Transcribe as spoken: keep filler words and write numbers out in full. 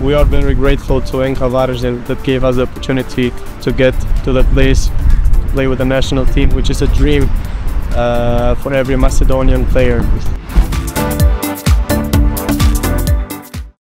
we are very grateful to Enka Varaždin that gave us the opportunity to get to that place, to play with the national team, which is a dream uh, for every Macedonian player.